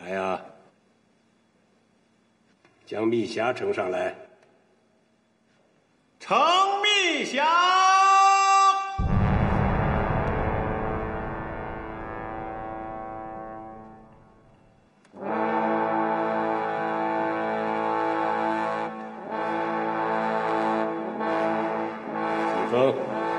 来呀，将密匣呈上来。 呈密匣。 启封。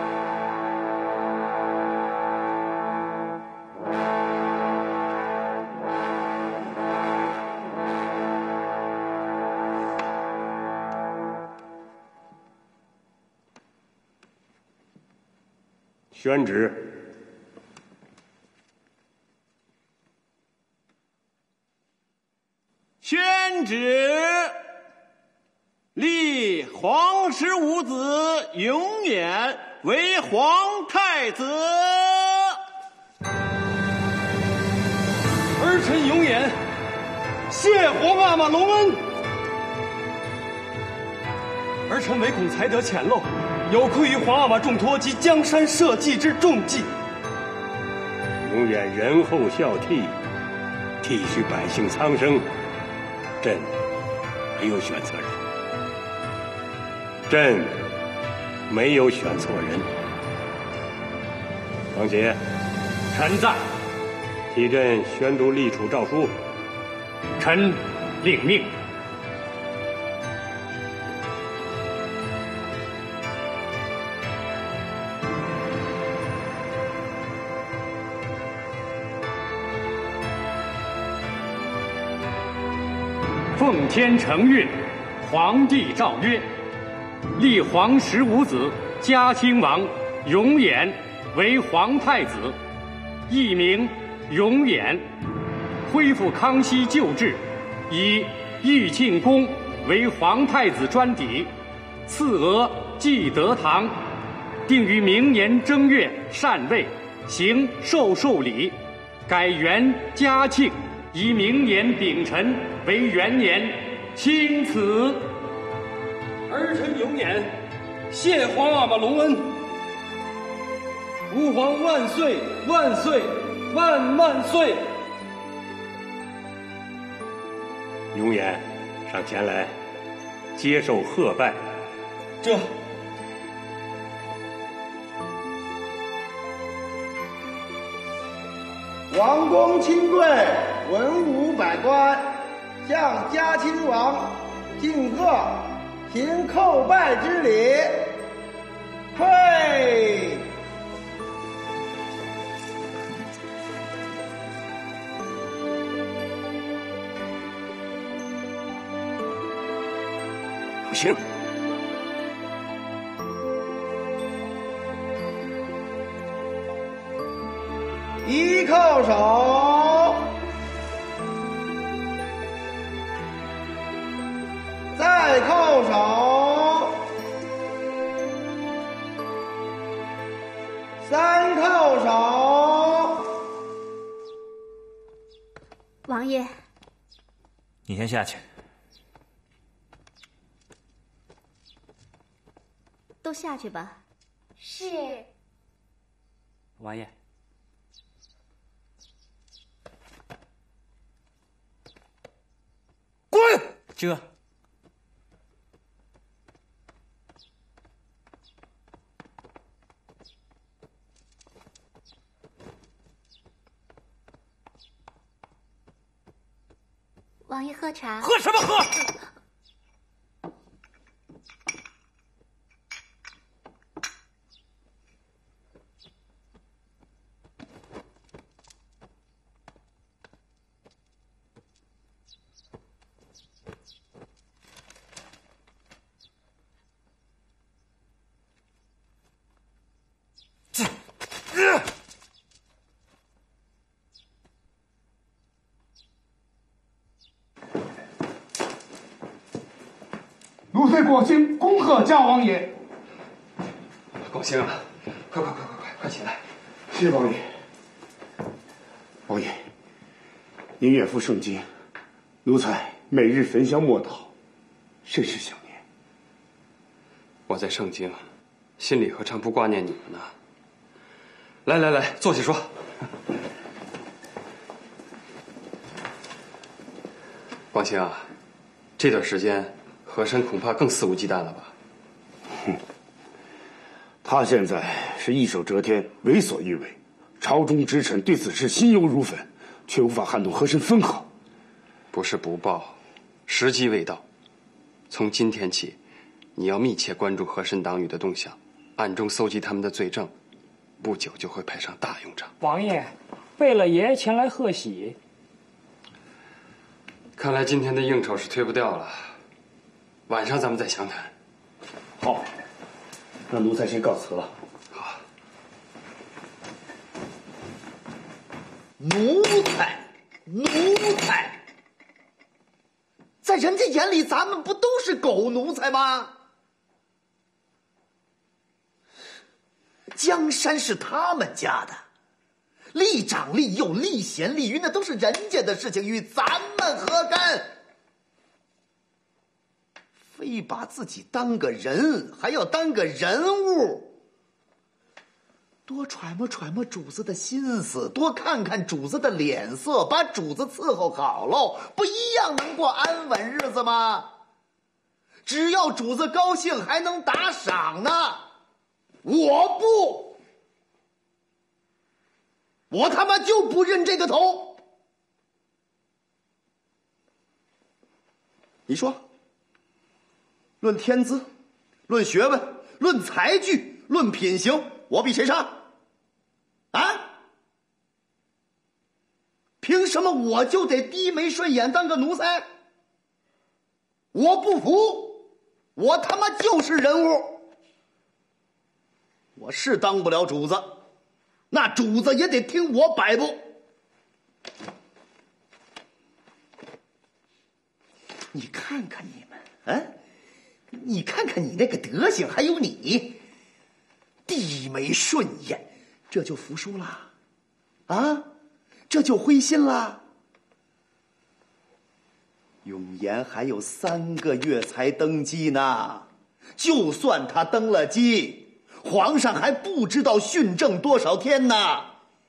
宣旨： 宣旨，立皇十五子永琰为皇太子。 儿臣永琰谢皇阿玛隆恩。儿臣唯恐才德浅陋，有愧于皇阿玛重托及江山社稷之重祭。 永远仁厚孝悌，体恤百姓苍生，朕没有选错人。朕没有选错人。王杰， 臣在。 替朕宣读立储诏书。 臣领命。奉天承运，皇帝诏曰：立皇十五子嘉兴王永琰为皇太子，艺名永琰，恢复康熙旧制，以义庆宫为皇太子专邸，赐额继德堂，定于明年正月禅位，行授礼，改元嘉庆，以明年丙辰为元年，钦此。 儿臣永琰谢皇阿玛隆恩。吾皇万岁万岁万万岁！ 永琰，上前来，接受贺拜。 这。 王公亲贵，文武百官，向嘉亲王敬贺，行叩拜之礼。会。 不行。 一叩首，再叩首，三叩首。 王爷， 你先下去。 都下去吧。 是。 王爷。 滚！ 这。 王爷喝茶。 喝什么喝？ 奴才广兴恭贺嘉王爷。 广兴啊，快起来！ 是王爷。王爷，您远赴圣经，奴才每日焚香默祷，甚是想念。 我在圣经，心里何尝不挂念你们呢？来，坐下说。 王兴啊，这段时间和珅恐怕更肆无忌惮了吧？ 他现在是一手遮天，为所欲为，朝中之臣对此事心忧如焚，却无法撼动和珅分毫。 不是不报，时机未到。从今天起，你要密切关注和珅党羽的动向，暗中搜集他们的罪证，不久就会派上大用场。 王爷，贝勒爷前来贺喜。 看来今天的应酬是推不掉了，晚上咱们再详谈。 好，那奴才先告辞了。 好。 奴才，在人家眼里，咱们不都是狗奴才吗？江山是他们家的，立长立幼、立贤立愚，那都是人家的事情，与咱们何干？非把自己当个人，还要当个人物，多揣摩揣摩主子的心思，多看看主子的脸色，把主子伺候好喽，不一样能过安稳日子吗？只要主子高兴，还能打赏呢。我不，我他妈就不认这个头。你说，论天资，论学问，论才具，论品行，我比谁差？啊？凭什么我就得低眉顺眼当个奴才？我不服，我他妈就是人物。我是当不了主子，那主子也得听我摆布。你看看你们，啊，你看看你那个德行，还有你低眉顺眼，这就服输了啊？这就灰心了？永琰还有3个月才登基呢，就算他登了基，皇上还不知道训政多少天呢。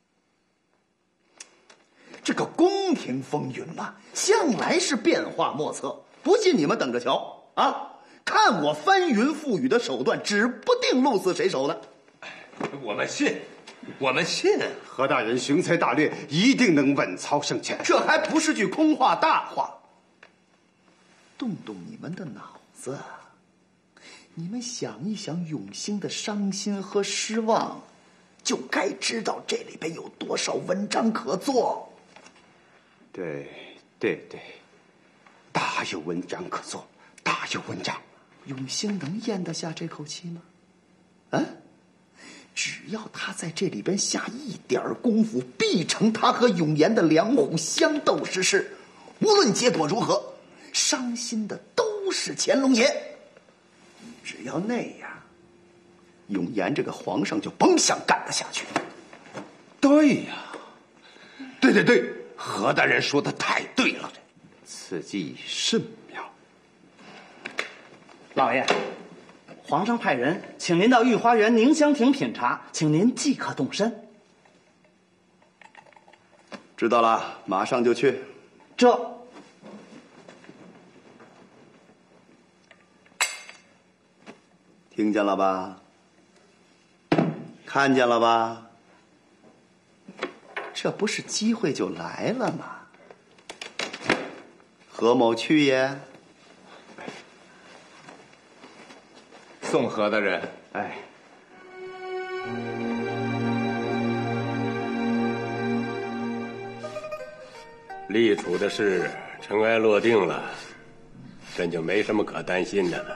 这个宫廷风云嘛，向来是变化莫测，不信你们等着瞧啊！看我翻云覆雨的手段，指不定鹿死谁手呢。 我们信，我们信。 何大人雄才大略，一定能稳操胜券。 这还不是句空话大话。动动你们的脑子，你们想一想永兴的伤心和失望，就该知道这里边有多少文章可做。 对，大有文章可做，大有文章。 永兴能咽得下这口气吗？啊？只要他在这里边下一点功夫，必成他和永琰的两虎相斗之势。无论结果如何，伤心的都是乾隆爷。只要那样，永琰这个皇上就甭想干得下去。 对呀，对，何大人说的太对了， 此计甚妙。 老爷，皇上派人请您到御花园宁香亭品茶，请您即刻动身。 知道了，马上就去。 这。 听见了吧？看见了吧？这不是机会就来了吗？何某去也。 送何大人。 哎， 立储的事尘埃落定了，朕就没什么可担心的了。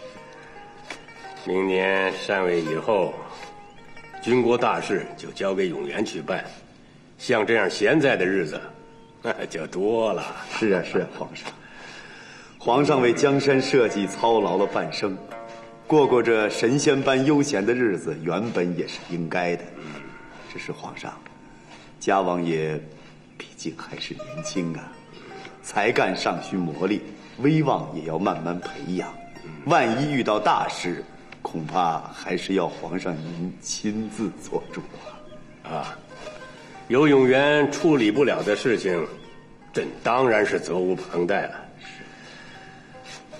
明年禅位以后，军国大事就交给永琰去办，像这样闲在的日子就多了。 是啊，皇上，皇上为江山社稷操劳了半生，过这神仙般悠闲的日子，原本也是应该的。只是皇上，家王爷毕竟还是年轻啊，才干尚需磨砺，威望也要慢慢培养。万一遇到大事，恐怕还是要皇上您亲自做主啊！有永琰处理不了的事情，朕当然是责无旁贷了。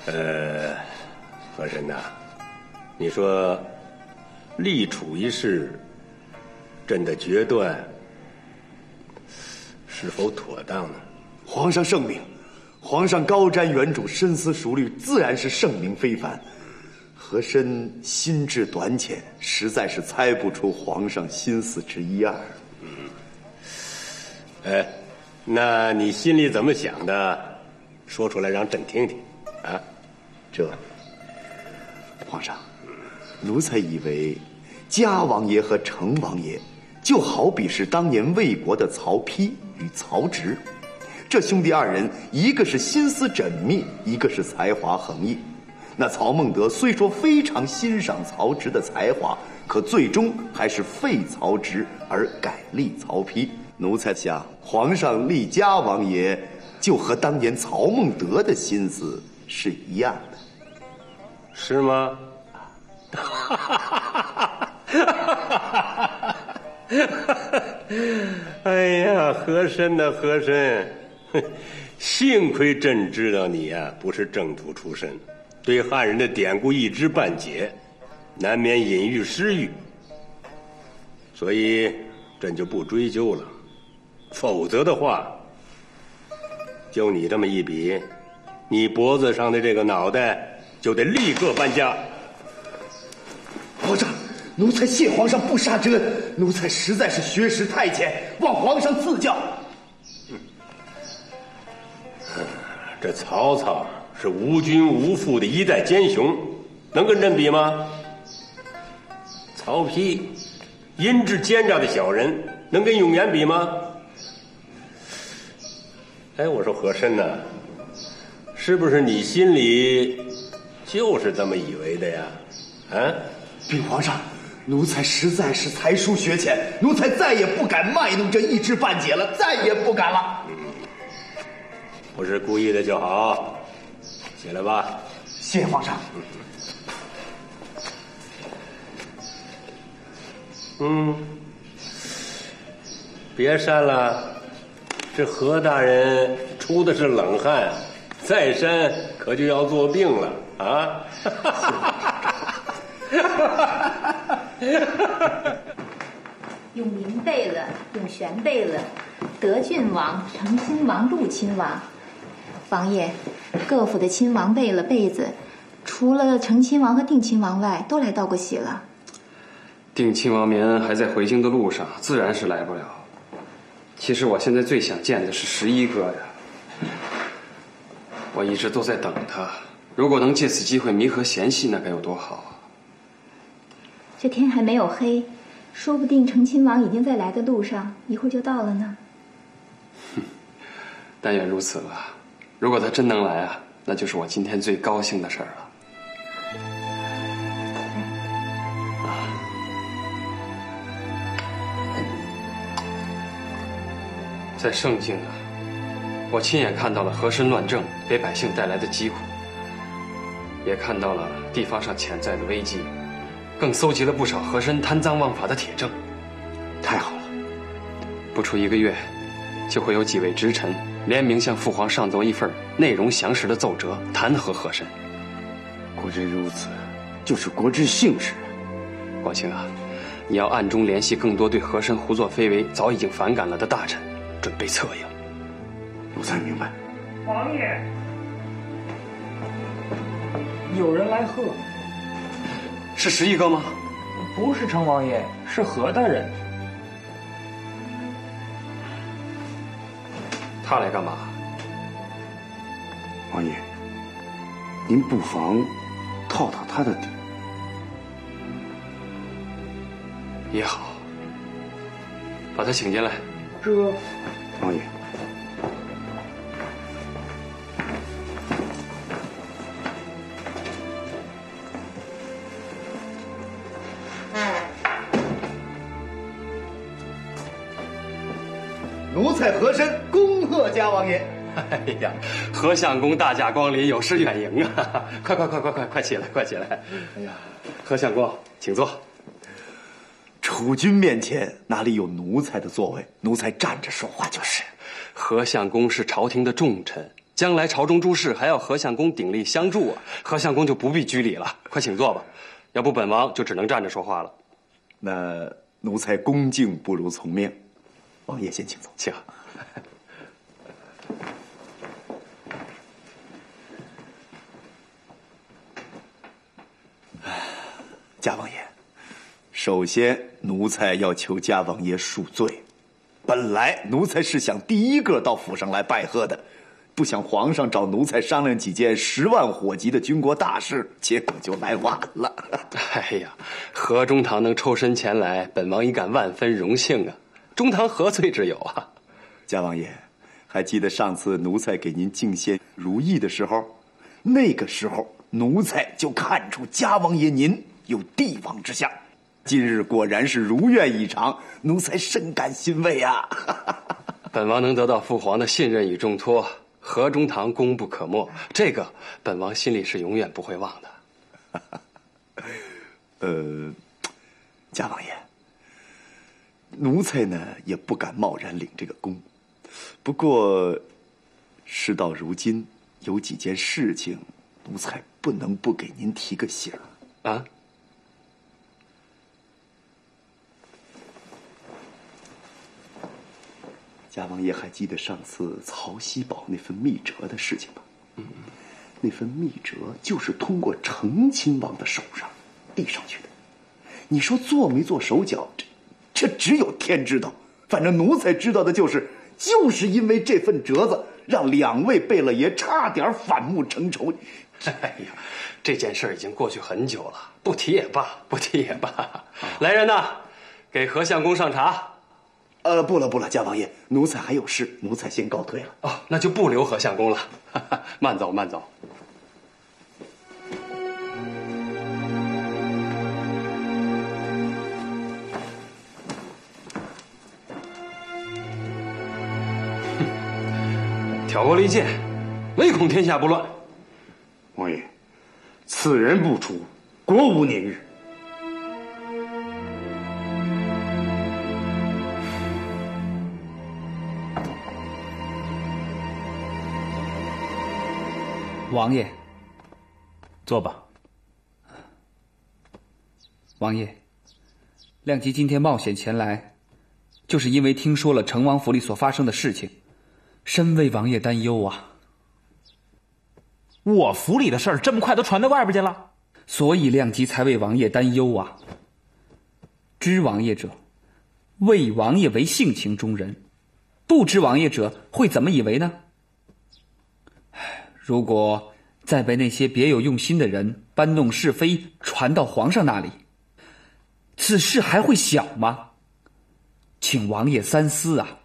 和珅呐，你说立储一事，朕的决断是否妥当呢？ 皇上圣明，皇上高瞻远瞩，深思熟虑，自然是圣明非凡。和珅心智短浅，实在是猜不出皇上心思之一二。 那你心里怎么想的？说出来让朕听听。啊， 皇上，奴才以为嘉王爷和成王爷就好比是当年魏国的曹丕与曹植，这兄弟二人，一个是心思缜密，一个是才华横溢。那曹孟德虽说非常欣赏曹植的才华，可最终还是废曹植而改立曹丕。奴才想，皇上立嘉王爷，就和当年曹孟德的心思是一样的， 是吗？哎呀，和珅呐，和珅，幸亏朕知道你呀，不是正途出身。对汉人的典故一知半解，难免隐喻失语，所以朕就不追究了。否则的话，就你这么一比，你脖子上的这个脑袋就得立刻搬家。 皇上，奴才谢皇上不杀之恩，奴才实在是学识太浅，望皇上赐教。 这曹操是无君无父的一代奸雄，能跟朕比吗？曹丕阴质奸诈的小人，能跟永琰比吗？哎，我说和珅呢，是不是你心里就是这么以为的呀？啊， 禀皇上，奴才实在是才疏学浅，奴才再也不敢卖弄这一知半解了，再也不敢了。 不是故意的就好，起来吧。 谢皇上。 别扇了，这何大人出的是冷汗，再扇可就要做病了啊！ 永明贝勒、永璇贝勒、德郡王、成亲王、陆亲王。王爷，各府的亲王贝勒贝子，除了成亲王和定亲王外，都来道过喜了。 定亲王绵还在回京的路上，自然是来不了。其实我现在最想见的是11哥呀，我一直都在等他。如果能借此机会弥合嫌隙，那该有多好啊！ 这天还没有黑，说不定成亲王已经在来的路上，一会儿就到了呢。 但愿如此吧。如果他真能来啊，那就是我今天最高兴的事儿了。在盛京啊，我亲眼看到了和珅乱政给百姓带来的疾苦，也看到了地方上潜在的危机，更搜集了不少和珅贪赃枉法的铁证。 太好了， 不出1个月，就会有几位直臣联名向父皇上奏一份内容详实的奏折，弹劾和珅。 果真如此，就是国之幸事。 广清啊，你要暗中联系更多对和珅胡作非为早已经反感了的大臣，准备策应。 奴才明白。 王爷，有人来贺。 是11哥吗？ 不是成王爷，是何大人。 他来干嘛？ 王爷，您不妨套套他的底。 也好，把他请进来。 这， 王爷， 奴才和珅恭贺嘉王爷。 哎呀，何相公大驾光临，有失远迎啊！快起来，快起来！哎呀，何相公，请坐。 储君面前哪里有奴才的座位？奴才站着说话就是。 何相公是朝廷的重臣， 将来朝中诸事还要何相公鼎力相助啊，何相公就不必居礼了，快请坐吧。要不本王就只能站着说话了。 那奴才恭敬不如从命，王爷先请坐。 请。 嘉王爷，首先奴才要求嘉王爷恕罪。本来奴才是想第一个到府上来拜贺的，不想皇上找奴才商量几件10万火急的军国大事，结果就来晚了。 哎呀，何中堂能抽身前来，本王已感万分荣幸啊！中堂何罪之有啊？ 嘉王爷，还记得上次奴才给您敬献如意的时候，那个时候奴才就看出嘉王爷您有帝王之相。今日果然是如愿以偿，奴才深感欣慰啊！ 本王能得到父皇的信任与重托，何中堂功不可没，这个本王心里是永远不会忘的。 嘉王爷，奴才呢也不敢贸然领这个功，不过事到如今，有几件事情，奴才不能不给您提个醒啊。嘉王爷还记得上次曹锡宝那份密折的事情吗？那份密折就是通过成亲王的手上递上去的。你说做没做手脚，这只有天知道。反正奴才知道的就是因为这份折子，让2位贝勒爷差点反目成仇。 哎呀，这件事已经过去很久了，不提也罢，不提也罢。来人呐，给何相公上茶。 不了，嘉王爷，奴才还有事，奴才先告退了。 哦，那就不留何相公了。慢走，慢走。挑拨离间，唯恐天下不乱。 王爷，此人不出，国无宁日。 王爷，坐吧。王爷，亮吉今天冒险前来，就是因为听说了成王府里所发生的事情，深为王爷担忧啊。 我府里的事儿这么快都传到外边去了， 所以亮吉才为王爷担忧啊。知王爷者，谓王爷为性情中人；不知王爷者，会怎么以为呢？如果再被那些别有用心的人搬弄是非，传到皇上那里，此事还会小吗？请王爷三思啊！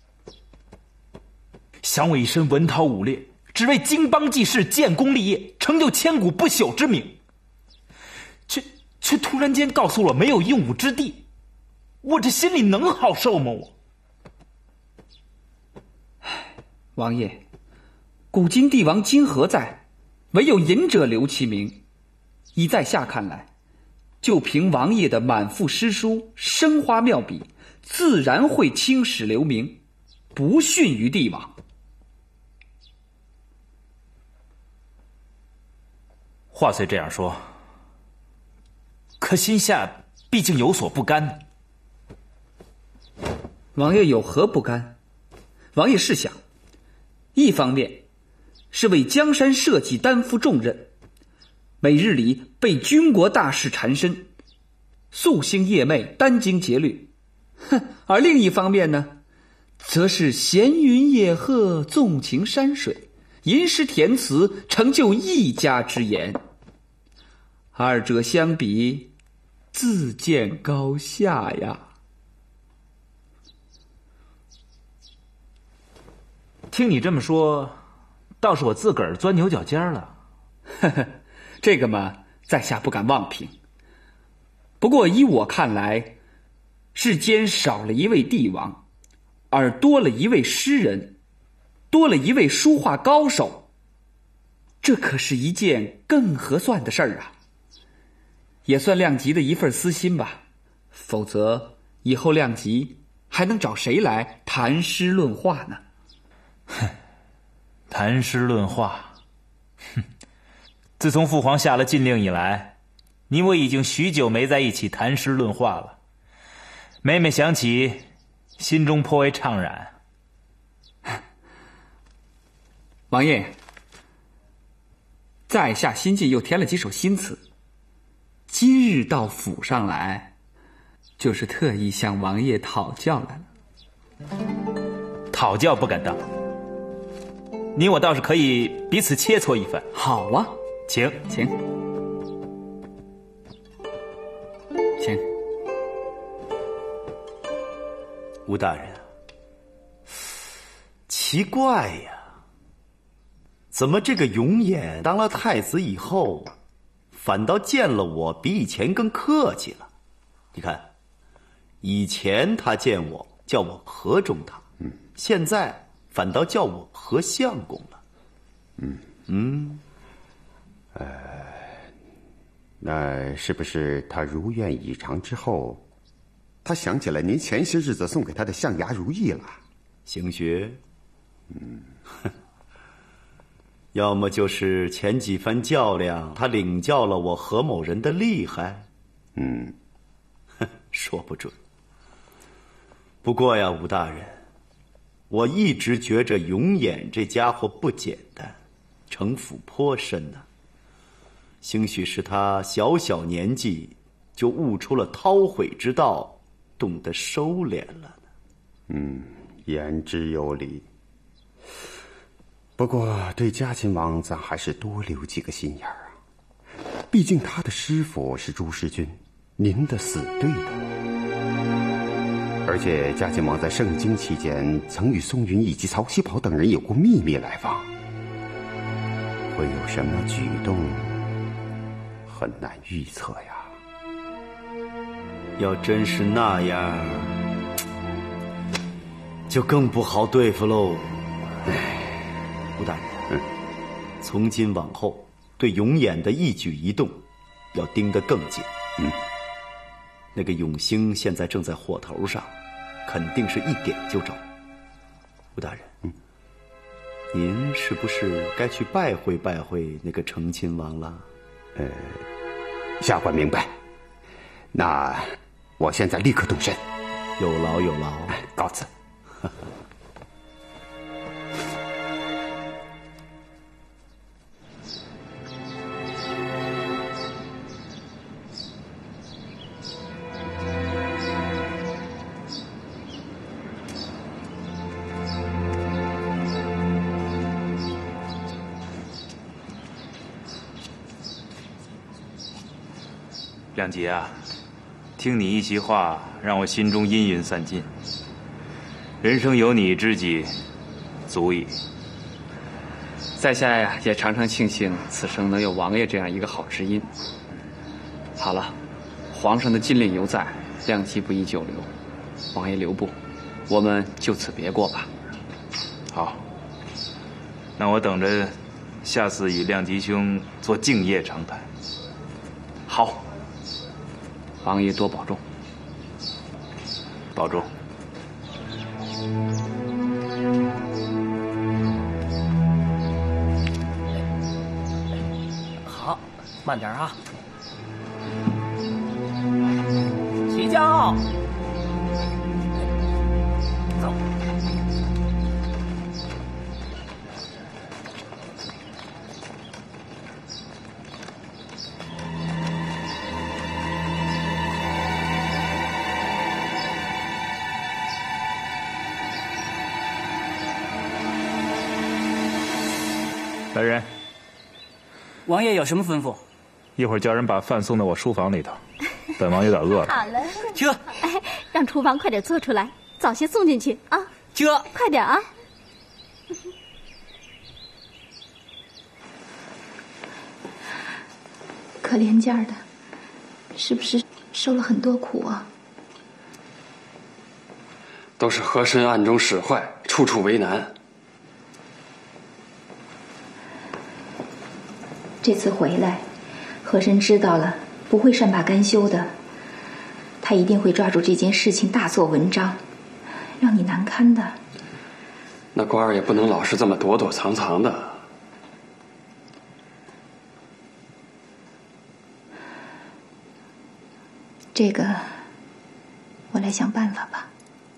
想我一身文韬武略，只为经邦济世，建功立业，成就千古不朽之名，却突然间告诉我没有用武之地，我这心里能好受吗？ 王爷，古今帝王今何在？唯有隐者留其名。依在下看来，就凭王爷的满腹诗书、生花妙笔，自然会青史留名，不逊于帝王。 话虽这样说，可心下毕竟有所不甘。 王爷有何不甘？王爷试想，一方面是为江山社稷担负重任，每日里被军国大事缠身，夙兴夜寐，殚精竭虑；而另一方面呢，则是闲云野鹤，纵情山水，吟诗填词，成就一家之言。二者相比，自见高下呀。 听你这么说，倒是我自个儿钻牛角尖了。 这个嘛，在下不敢妄评。不过依我看来，世间少了一位帝王，而多了一位诗人，多了一位书画高手，这可是一件更合算的事儿啊。也算亮吉的一份私心吧，否则以后亮吉还能找谁来谈诗论画呢？ 谈诗论画。哼，自从父皇下了禁令以来，你我已经许久没在一起谈诗论画了。每每想起，心中颇为怅然。 王爷，在下新近又添了几首新词，今日到府上来，就是特意向王爷讨教来了。 讨教不敢当，你我倒是可以彼此切磋一番。 好啊， 请。 吴大人，奇怪呀，怎么这个永琰当了太子以后，反倒见了我比以前更客气了？你看，以前他见我叫我何中堂，现在反倒叫我何相公了。 那是不是他如愿以偿之后，他想起来您前些日子送给他的象牙如意了？ 兴许，要么就是前几番较量，他领教了我何某人的厉害。说不准。不过呀，吴大人，我一直觉着永琰这家伙不简单，城府颇深呐。兴许是他小小年纪就悟出了韬晦之道，懂得收敛了呢。 言之有理。不过对嘉亲王咱还是多留几个心眼儿啊，毕竟他的师傅是朱师君，您的死对头。而且嘉亲王在盛京期间曾与宋云以及曹锡宝等人有过秘密来往，会有什么举动很难预测呀。 要真是那样，就更不好对付喽。吴大人，从今往后对永琰的一举一动要盯得更紧。那个永兴现在正在火头上，肯定是一点就着。吴大人，您是不是该去拜会拜会那个成亲王了？ 下官明白。那我现在立刻动身。 有劳有劳， 告辞。 亮吉啊，听你一席话，让我心中阴云散尽。人生有你知己，足矣。 在下呀，也常常庆幸此生能有王爷这样一个好知音。好了，皇上的禁令犹在，亮吉不宜久留。王爷留步，我们就此别过吧。 好，那我等着下次与亮吉兄做敬业长谈。 好。王爷多保重。 保重。 好，慢点啊。起轿。走。 来人， 王爷有什么吩咐？ 一会儿叫人把饭送到我书房里头，本王有点饿了。 好了， 这， 让厨房快点做出来，早些送进去啊！ 这， 快点啊！ 可怜劲儿的，是不是受了很多苦啊？ 都是和珅暗中使坏，处处为难。 这次回来，和珅知道了，不会善罢甘休的，他一定会抓住这件事情大做文章，让你难堪的。 那官儿也不能老是这么躲躲藏藏的。 这个，我来想办法吧。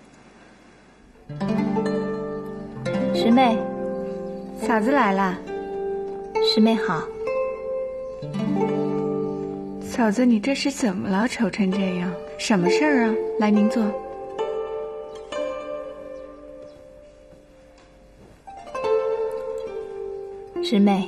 师妹， 嫂子来了。 师妹好。 嫂子，你这是怎么了？丑成这样，什么事儿啊？来，您坐。 师妹，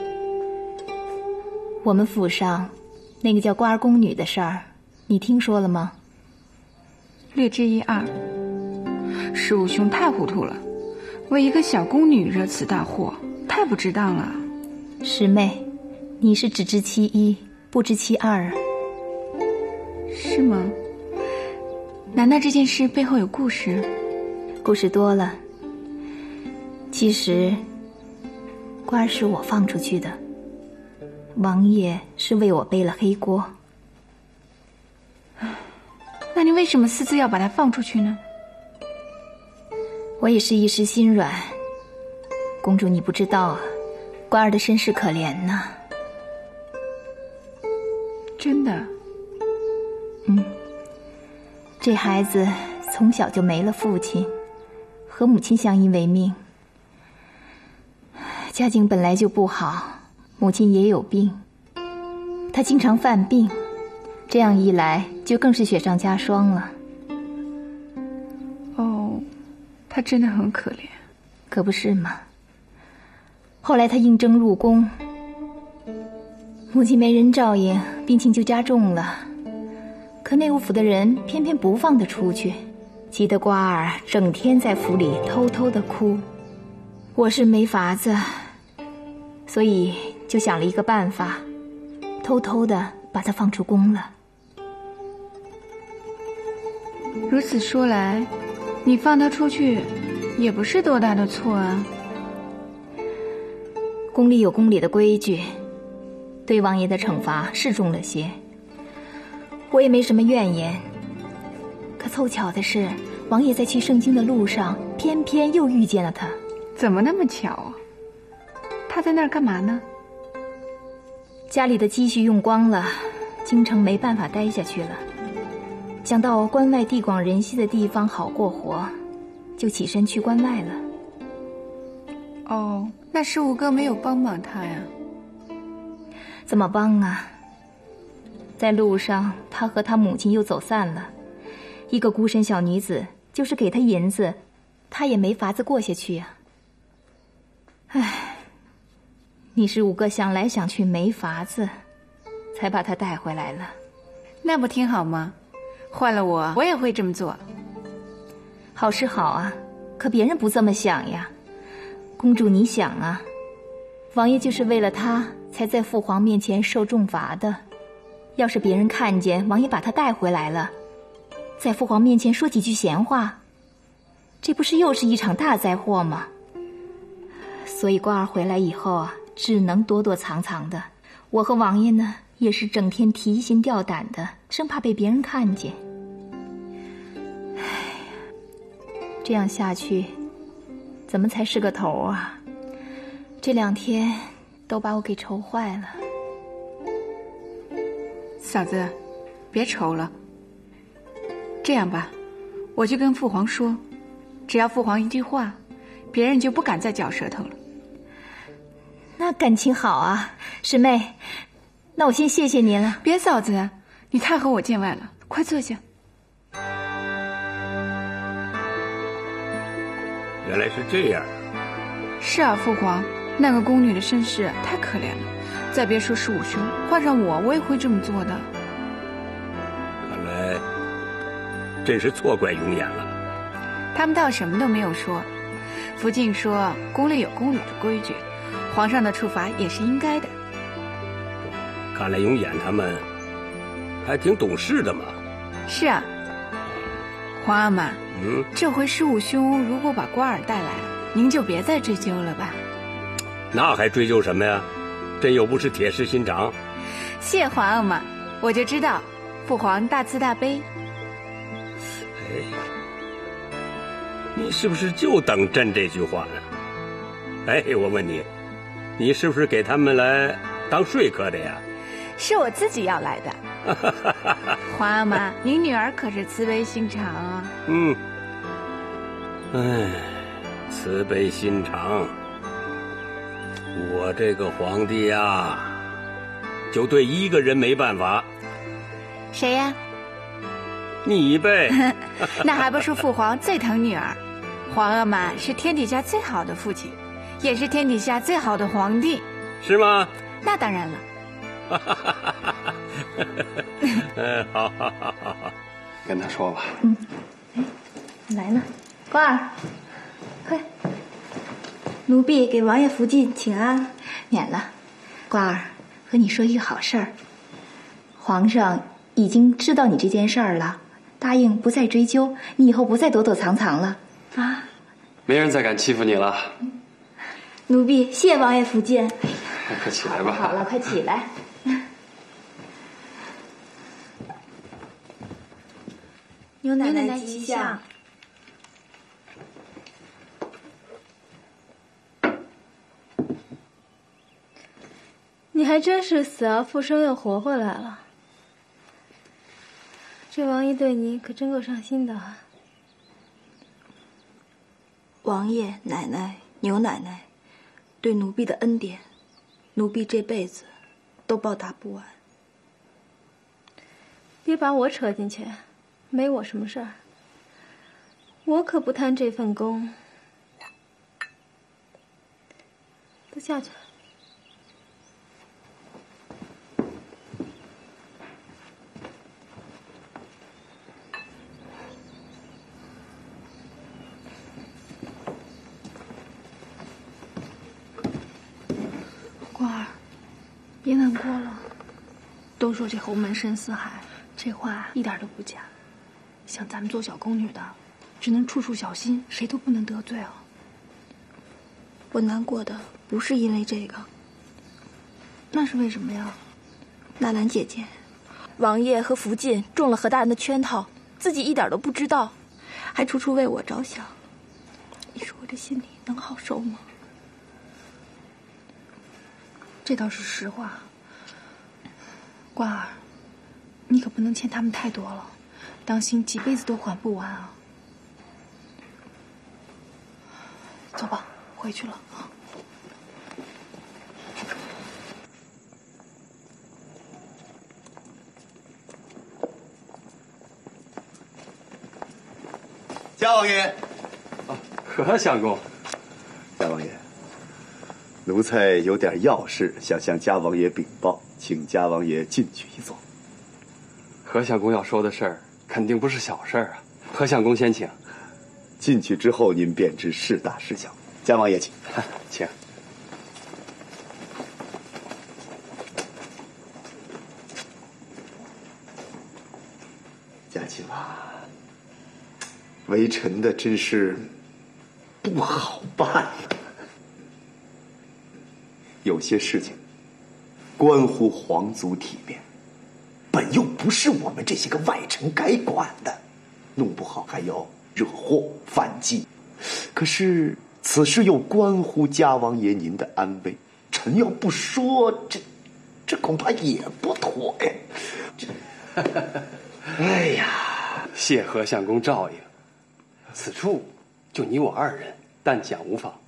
我们府上那个叫瓜儿宫女的事儿，你听说了吗？ 略知一二。十五兄太糊涂了，为一个小宫女惹此大祸，太不值当了。 师妹，你是只知其一，不知其二啊。 是吗？难道这件事背后有故事？ 故事多了。其实瓜儿是我放出去的，王爷是为我背了黑锅。 那你为什么私自要把他放出去呢？ 我也是一时心软。公主你不知道啊，瓜儿的身世可怜呐。 真的？ 这孩子从小就没了父亲，和母亲相依为命。家境本来就不好，母亲也有病，他经常犯病，这样一来就更是雪上加霜了。 哦，他真的很可怜。 可不是嘛。后来他应征入宫，母亲没人照应，病情就加重了。可内务府的人偏偏不放他出去，急得瓜儿整天在府里偷偷的哭。我是没法子，所以就想了一个办法，偷偷的把他放出宫了。 如此说来，你放他出去也不是多大的错啊。 宫里有宫里的规矩，对王爷的惩罚是重了些，我也没什么怨言。可凑巧的是，王爷在去盛京的路上偏偏又遇见了他。 怎么那么巧啊？他在那儿干嘛呢？ 家里的积蓄用光了，京城没办法待下去了，想到关外地广人稀的地方好过活，就起身去关外了。 哦，那十五哥没有帮帮他呀？ 怎么帮啊？在路上他和他母亲又走散了，一个孤身小女子，就是给他银子，他也没法子过下去呀。唉，你是五哥想来想去没法子，才把他带回来了。 那不挺好吗？换了我也会这么做。 好是好啊，可别人不这么想呀。公主你想啊，王爷就是为了他才在父皇面前受重罚的。要是别人看见王爷把他带回来了，在父皇面前说几句闲话，这不是又是一场大灾祸吗？所以瓜儿回来以后啊，只能躲躲藏藏的。我和王爷呢，也是整天提心吊胆的，生怕被别人看见。唉，这样下去怎么才是个头啊？这2天都把我给愁坏了。 嫂子，别愁了。这样吧，我就跟父皇说，只要父皇一句话，别人就不敢再嚼舌头了。 那感情好啊，师妹，那我先谢谢您了。 别嫂子，你太和我见外了，快坐下。 原来是这样。 是啊，父皇，那个宫女的身世太可怜了，再别说15兄，换上我也会这么做的。 看来真是错怪永远了。 他们倒什么都没有说，福晋说宫里有宫里的规矩，皇上的处罚也是应该的。 看来永远他们还挺懂事的嘛。 是啊，皇阿玛，这回15兄如果把瓜儿带来了，您就别再追究了吧。 那还追究什么呀？朕又不是铁石心肠。 谢皇阿玛，我就知道父皇大慈大悲。 你是不是就等朕这句话呢？哎，我问你，你是不是给他们来当说客的呀？ 是我自己要来的。皇阿玛，您女儿可是慈悲心肠啊。 嗯。哎，慈悲心肠。我这个皇帝呀，就对一个人没办法。 谁呀？ 你呗。 那还不是父皇最疼女儿？皇阿玛是天底下最好的父亲，也是天底下最好的皇帝。 是吗？ 那当然了。 好好好好好， 跟他说吧。 来呢，官儿，快，奴婢给王爷福晋请安。免了，官儿，和你说一个好事儿，皇上已经知道你这件事儿了，答应不再追究，你以后不再躲躲藏藏了啊！ 没人再敢欺负你了。 奴婢谢王爷福晋。 快起来吧。 好了，快起来。牛奶奶吉祥。 你还真是死而复生又活回来了。这王爷对你可真够上心的啊。 王爷、奶奶、牛奶奶对奴婢的恩典，奴婢这辈子都报答不完。 别把我扯进去，没我什么事儿。我可不贪这份功。都下去。 官儿，别难过了。都说这侯门深似海，这话一点都不假。像咱们做小宫女的，只能处处小心，谁都不能得罪啊。 我难过的不是因为这个， 那是为什么呀？ 纳兰姐姐，王爷和福晋中了何大人的圈套，自己一点都不知道，还处处为我着想。你说我这心里能好受吗？ 这倒是实话。官儿，你可不能欠他们太多了，当心几辈子都还不完啊。走吧，回去了啊。 嘉王爷， 何相公。 嘉王爷，奴才有点要事想向嘉王爷禀报，请嘉王爷进去一坐。 何相公要说的事儿，肯定不是小事儿啊。何相公先请。 进去之后，您便知是大是小。嘉王爷请， 请。 嘉亲王，为臣的真是不好办呀。有些事情关乎皇族体面，本又不是我们这些个外臣该管的，弄不好还要惹祸反击。可是此事又关乎嘉王爷您的安危，臣要不说，这恐怕也不妥呀。 哎呀，谢何相公照应，此处就你我二人，但讲无妨。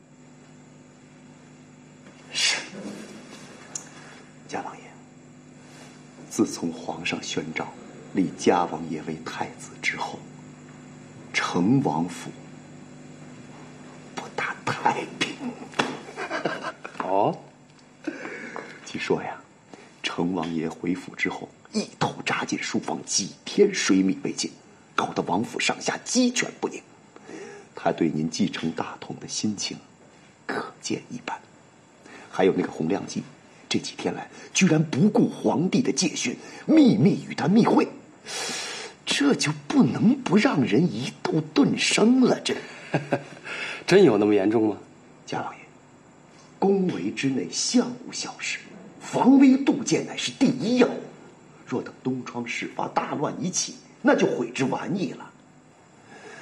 是，嘉王爷，自从皇上宣诏立嘉王爷为太子之后，成王府不大太平。 哦， 据说呀，成王爷回府之后，一头扎进书房，几天水米未进，搞得王府上下鸡犬不宁。他对您继承大统的心情，可见一斑。还有那个洪亮吉，这几天来居然不顾皇帝的戒训，秘密与他密会，这就不能不让人疑窦顿生了。这真有那么严重吗？ 嘉王爷，宫闱之内相无小事，防微杜渐乃是第一要务。若等东窗事发，大乱一起，那就悔之晚矣了。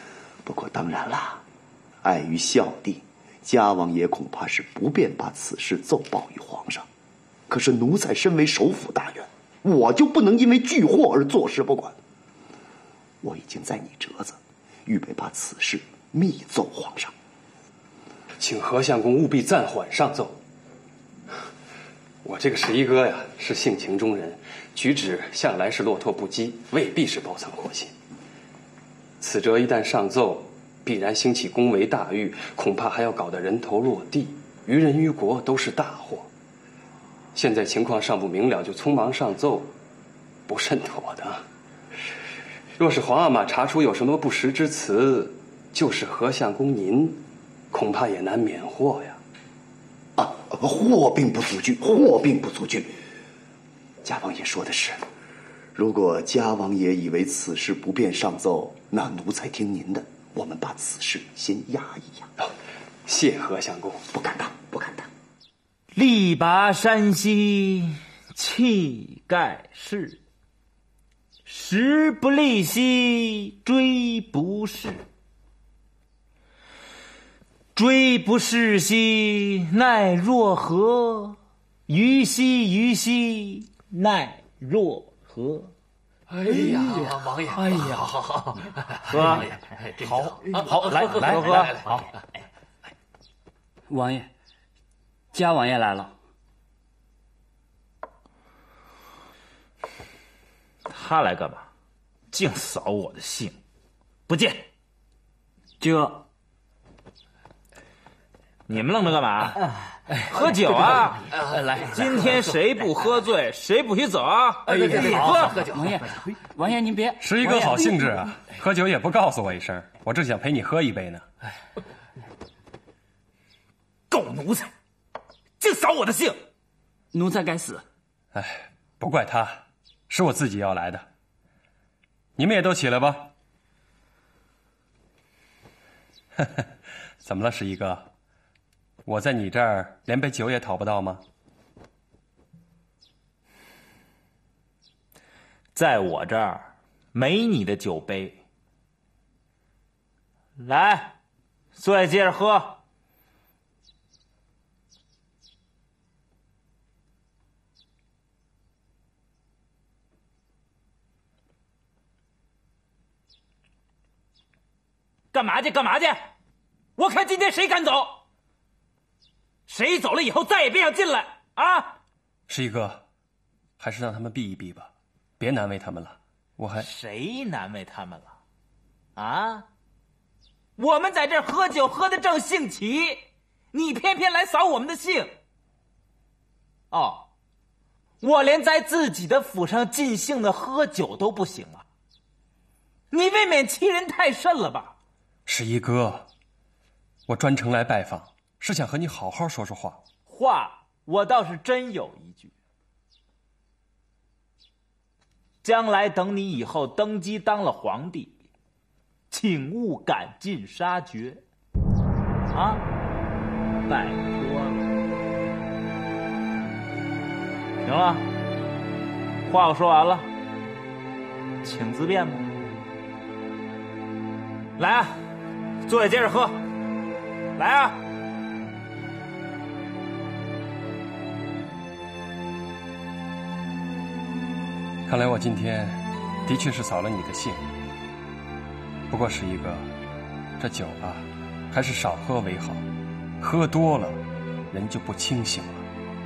不过当然啦，碍于孝弟，家王爷恐怕是不便把此事奏报于皇上。可是奴才身为首辅大员，我就不能因为拒祸而坐视不管。我已经在拟折子，预备把此事密奏皇上。 请和相公务必暂缓上奏。我这个十一哥呀，是性情中人，举止向来是落拓不羁，未必是包藏祸心。此折一旦上奏，必然兴起宫闱大狱，恐怕还要搞得人头落地，于人于国都是大祸。现在情况尚不明了，就匆忙上奏，不甚妥的。若是皇阿玛查出有什么不实之词，就是和相公您，恐怕也难免祸呀。 祸并不足惧，祸并不足惧。家王爷说的是，如果家王爷以为此事不便上奏，那奴才听您的，我们把此事先压一压。 谢和相公。 不敢当，不敢当。 力拔山兮气盖世，时不利兮骓不逝。骓不逝兮奈若何？虞兮虞兮奈若何？ 哎呀，王爷！哎呀，好， 喝，好，来，好。 王爷，家王爷来了。 他来干嘛？净扫我的兴，不见。 这。 你们愣着干嘛？喝酒啊！ 来， 今天谁不喝醉，谁不许走啊！ 喝酒。王爷您别。 十一哥好兴致啊，喝酒也不告诉我一声，我正想陪你喝一杯呢。 狗奴才，净扫我的兴！ 奴才该死。 不怪他，是我自己要来的。你们也都起来吧。怎么了，十一哥？我在你这儿连杯酒也讨不到吗？ 在我这儿没你的酒杯。来，坐下接着喝。干嘛去？干嘛去？我看今天谁敢走？谁走了以后再也别想进来啊！ 十一哥，还是让他们避一避吧，别难为他们了。我还谁难为他们了？啊！我们在这儿喝酒喝得正兴起，你偏偏来扫我们的兴。哦，我连在自己的府上尽兴的喝酒都不行啊！你未免欺人太甚了吧？ 十一哥，我专程来拜访，是想和你好好说说话。 话我倒是真有一句，将来等你以后登基当了皇帝，请勿赶尽杀绝，啊，拜托了。行了，话我说完了，请自便吧。来啊，坐下接着喝。来啊！ 看来我今天的确是扫了你的兴。不过十一哥，这酒啊，还是少喝为好，喝多了人就不清醒了。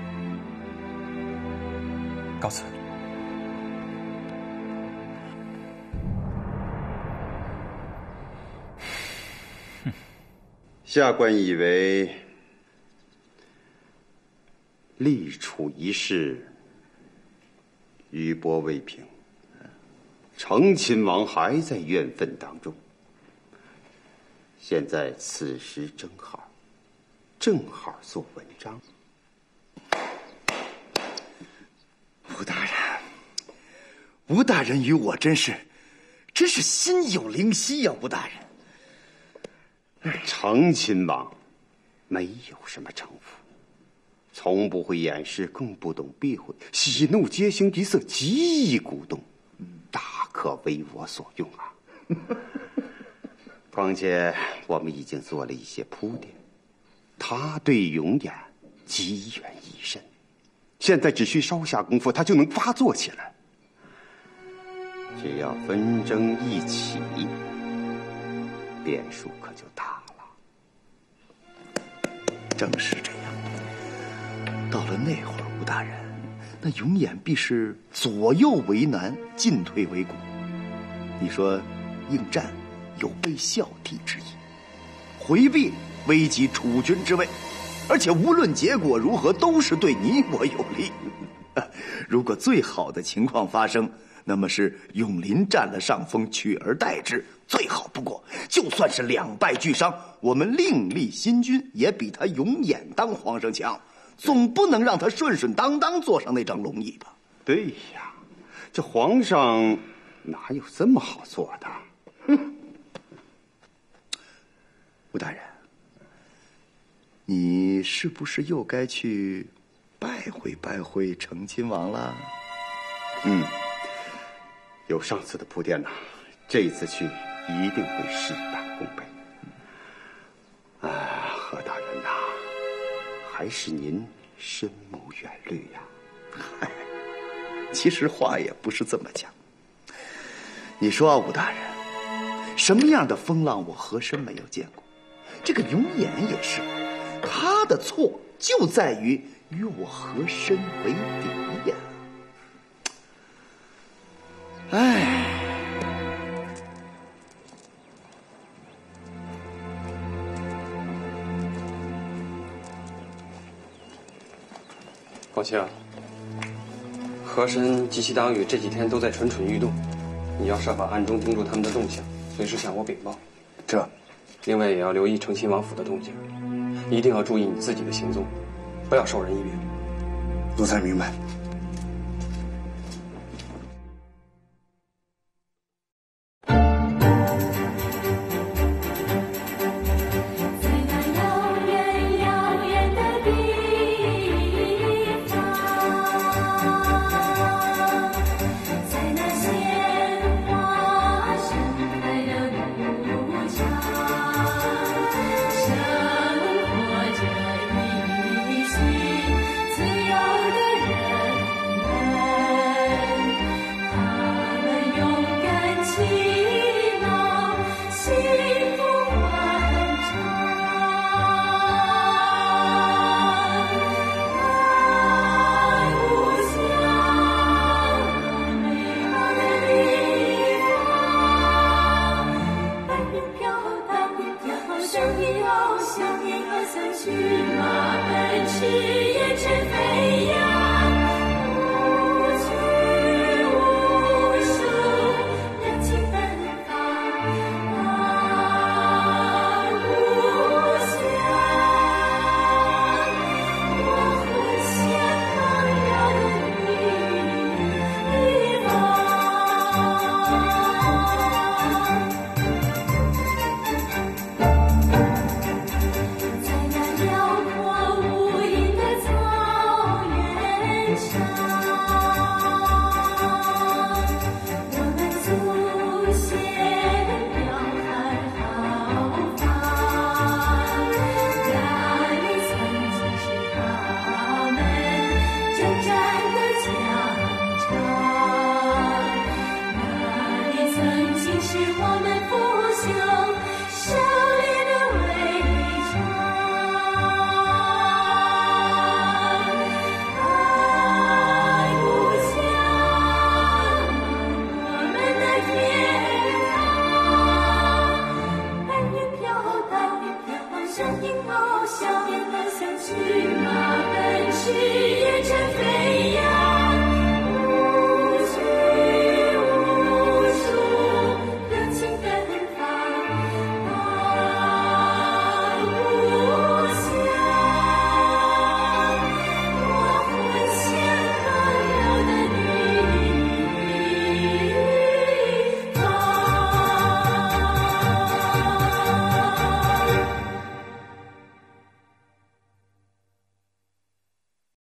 告辞。 下官以为立储一事余波未平，成亲王还在怨愤当中。现在此时正好做文章。 吴大人与我真是心有灵犀呀，吴大人。 成亲王没有什么城府，从不会掩饰，更不懂避讳，喜怒皆形于色，极易鼓动，大可为我所用啊。 况且我们已经做了一些铺垫，他对永远积怨已深，现在只需稍下功夫，他就能发作起来。只要纷争一起，变数可就大了。 正是这样。到了那会儿，吴大人，那永远必是左右为难，进退维谷。你说，应战有背孝悌之意，回避危及储君之位，而且无论结果如何，都是对你我有利。如果最好的情况发生，那么是永林占了上风，取而代之，最好不过。就算是两败俱伤，我们另立新君，也比他永远当皇上强。总不能让他顺顺当当坐上那张龙椅吧？ 对呀，这皇上哪有这么好做的？哼！ 吴大人，你是不是又该去拜会成亲王了？ 有上次的铺垫呐，这一次去一定会事半功倍。何大人呐，还是您深谋远虑呀。 嗨，其实话也不是这么讲。你说啊，吴大人，什么样的风浪我和珅没有见过？这个永琰也是，他的错就在于与我和珅为敌呀。哎。 广清，和珅及其党羽这几天都在蠢蠢欲动，你要设法暗中盯住他们的动向，随时向我禀报。另外也要留意成亲王府的动静，一定要注意你自己的行踪，不要授人以柄。 奴才明白。 相依翱翔，天涯相去。